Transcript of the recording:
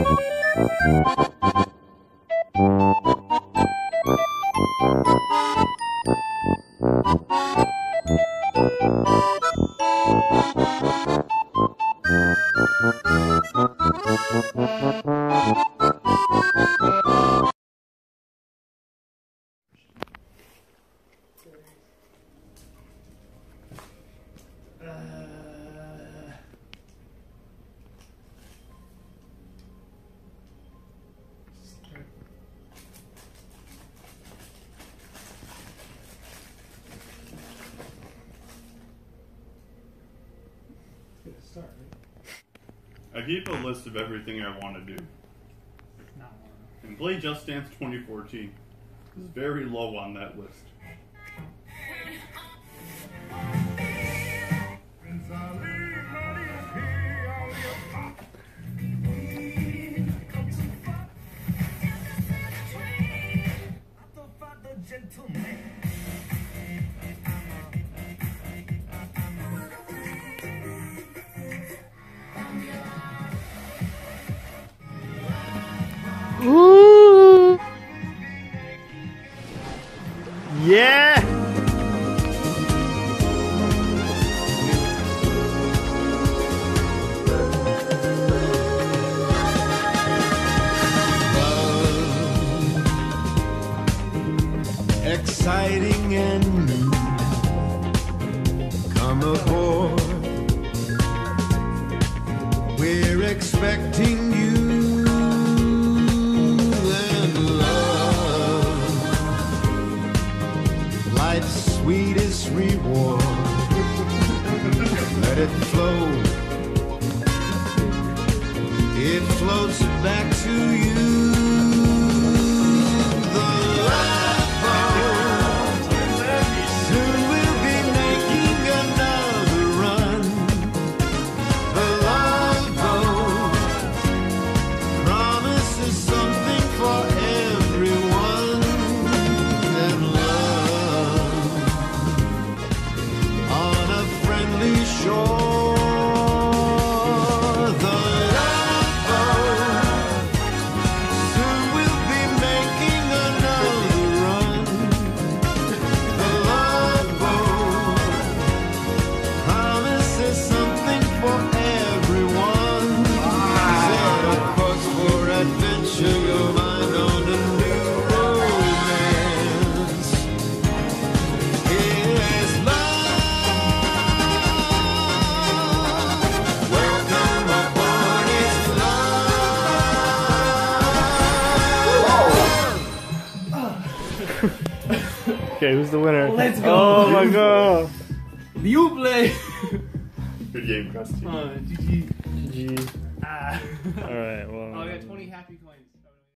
I keep a list of everything I want to do. And play Just Dance 2014 is very low on that list. Ooh. Yeah. Exciting and new. Come aboard. We're expecting you. Life's sweetest reward. Let it flow. It floats back to you. The lifeboat. Soon we'll be making another run. The lifeboat promises something for everyone. And on a friendly shore, the lifeboat. Soon we'll be making another run. The lifeboat promises something for everyone. Set a course for adventure, your mind on a new romance. Yes, welcome aboard, it's love. Okay, who's the winner? Let's go. Oh my god. You play. Good game, Krusty. GG. GG. Ah. Alright, well. Oh, I got 20 happy coins.